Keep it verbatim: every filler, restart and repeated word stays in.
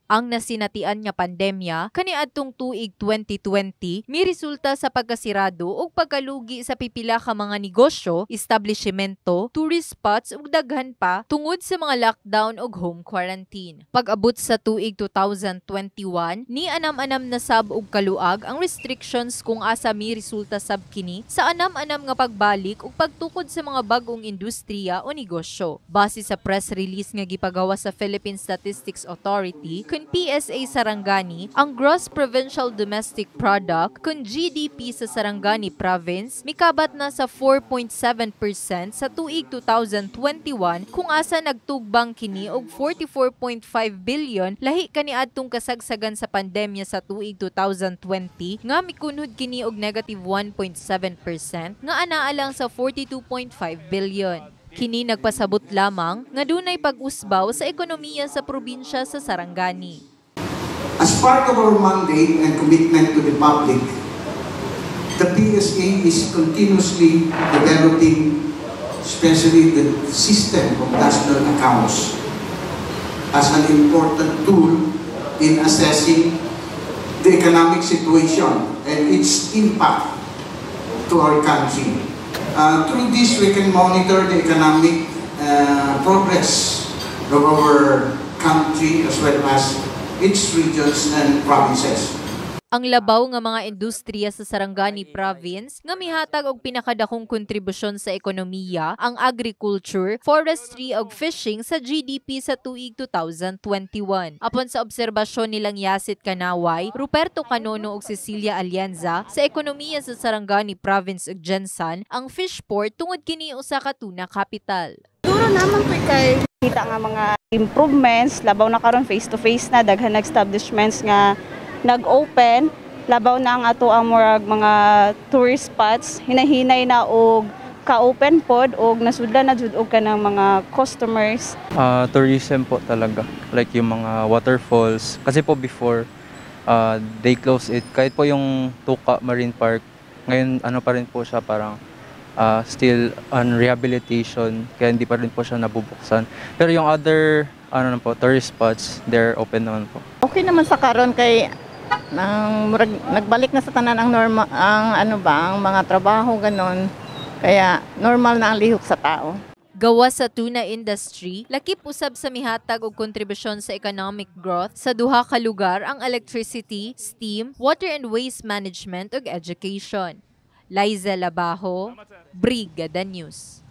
Ang nasinatian nga pandemya kaniadtong tuig twenty twenty miresulta sa pagkasirado ug pagkalugi sa pipila ka mga negosyo, establishmento, tourist spots ug daghan pa tungod sa mga lockdown ug home quarantine. Pag-abot sa tuig two thousand twenty-one, ni anam-anam na sab og kaluag ang restrictions kung asa miresulta sab kini sa anam-anam nga pagbalik ug pagtukod sa mga bag-ong industriya o negosyo. Base sa press release nga gipagawa sa Philippine Statistics Authority, kun P S A Sarangani, ang Gross Provincial Domestic Product kun G D P sa Sarangani Province mikabat na sa four point seven percent sa tuig two thousand twenty-one kung asa nagtugbang kini og forty-four point five billion lahi kaniadtong kasagsagan sa pandemya sa tuig two thousand twenty nga mikunhod kini og negative one point seven percent nga anaa lang sa forty-two point five billion. Kini nagpasabot lamang nga dunay pag-usbaw sa ekonomiya sa probinsya sa Sarangani. As part of our mandate and commitment to the public, the P S A is continuously developing, especially the system of national accounts, as an important tool in assessing the economic situation and its impact to our country. Uh, through this, we can monitor the economic uh, progress of our country as well as its regions and provinces. Ang labaw nga mga industriya sa Sarangani Province nga mihatag og pinakadakong kontribusyon sa ekonomiya ang agriculture, forestry ug fishing sa G D P sa tuig two thousand twenty-one. Apon sa obserbasyon nilang Yasit Kanaway, Ruperto Canono ug Cecilia Alianza sa ekonomiya sa Sarangani Province ug Gensan, ang fish port tungod kini usa ka tuna capital. Duro naman po kay kita nga mga improvements, labaw na karon face to face na daghan establishments nga nag-open, labaw na ang ato ang murag mga tourist spots, hinahinay na og ka-open pod og nasudlan na jud og kanang mga customers. Uh, tourism po talaga, like yung mga waterfalls. Kasi po before, uh, they close it. Kahit po yung Tuka Marine Park, ngayon ano pa rin po siya parang uh, still on rehabilitation, kaya hindi pa rin po siya nabubuksan. Pero yung other ano na po, tourist spots, they're open naman po. Okay naman sa karon kay nang nagbalik na sa tanan ang normal ang ano ba ang mga trabaho ganon, kaya normal na ang lihok sa tao. Gawa sa tuna industry, lakip usab sa mihatag og kontribusyon sa economic growth sa duha ka lugar ang electricity, steam, water and waste management ug education. Liza Labajo, Brigada News.